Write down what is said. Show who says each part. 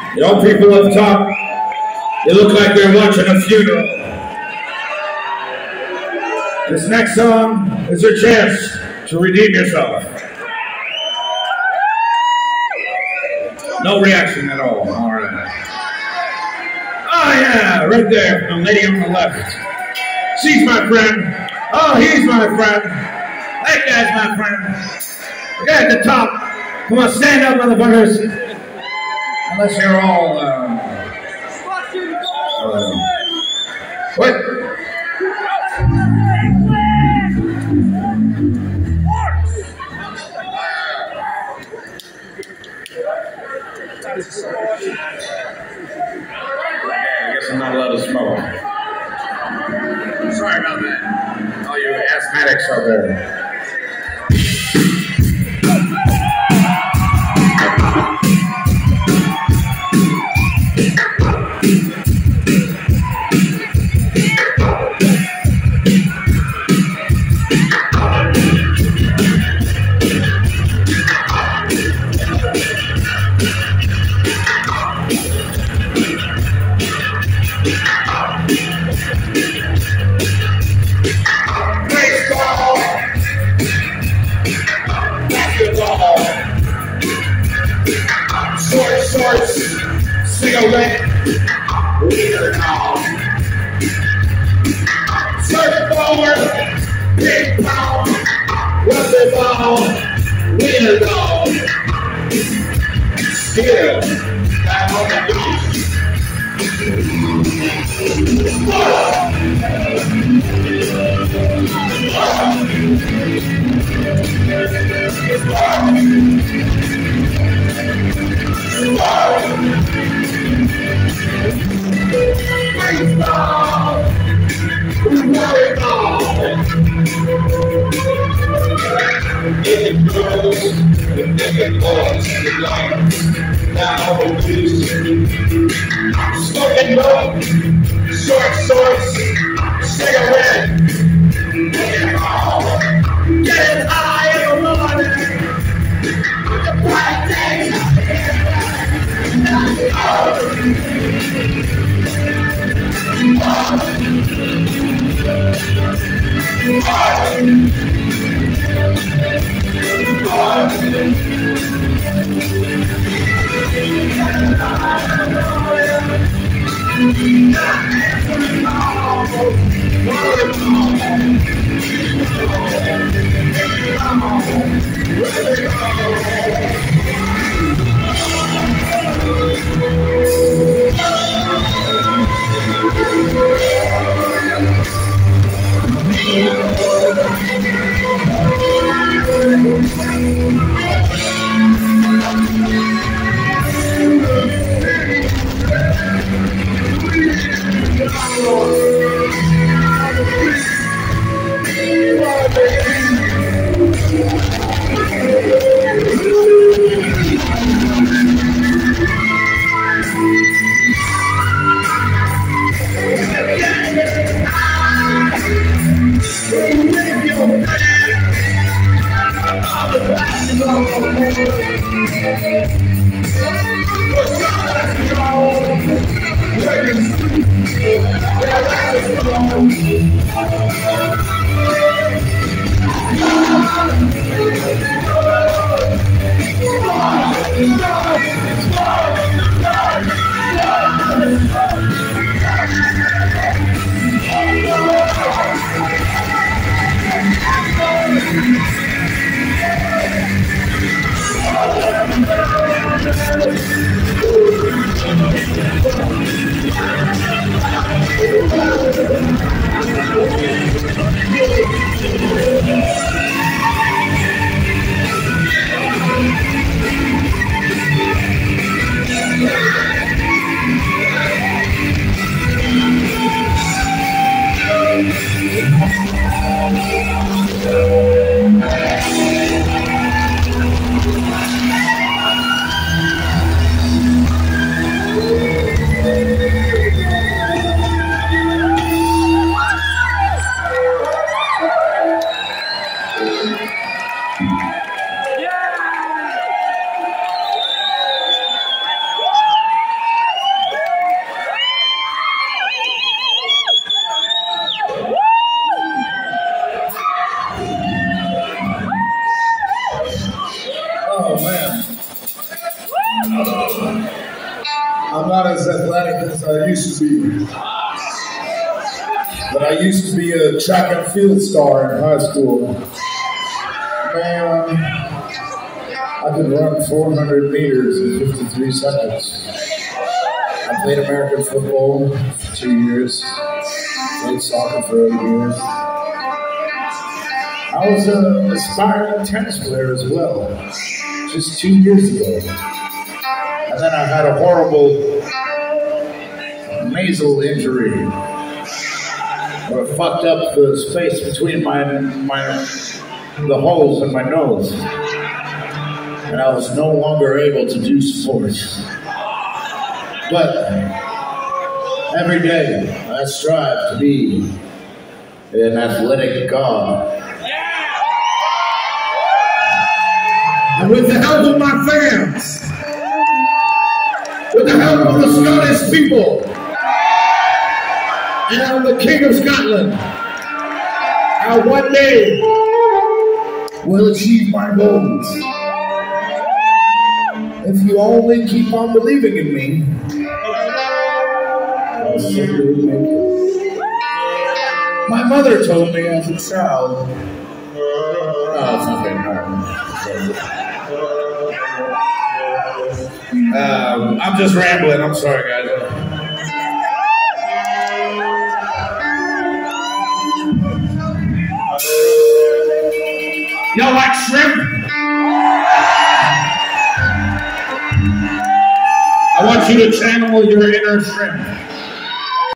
Speaker 1: Young people up top, you look like you're watching a funeral. This next song is your chance to redeem yourself. No reaction at all. All right. Oh yeah, right there, the lady on the left. She's my friend. Oh, he's my friend. That guy's my friend. The guy at the top. Come on, stand up, motherfuckers. Unless you're all, what? I guess I'm not allowed to smoke. Sorry about that. All you asthmatics out there. Shorts, cigarette, weird dog. Surfboard, big pound, rubber ball, weird dog. Still, got on the beach. Smoking dope, shorts, cigarette, getting high in the morning, the bright days.
Speaker 2: not as athletic as I used to be. But I used to be a track and field star in high school. Man, I could run 400 meters in 53 seconds. I played American football for 2 years. Played soccer for 8 years. I was an aspiring tennis player as well, just 2 years ago. And then I had a horrible nasal injury, where it fucked up the space between the holes in my nose. And I was no longer able to do sports. But every day I strive to be an athletic god.
Speaker 1: And with the help of my fans, with the help of the Scottish people, and the King of Scotland, I one day will achieve my goals.
Speaker 2: If you only keep on believing in me, I'll simply make it. My mother told me as a child. Oh, it's not getting hard.
Speaker 1: I'm just rambling. I'm sorry, guys. Y'all like shrimp? I want you to channel your inner shrimp.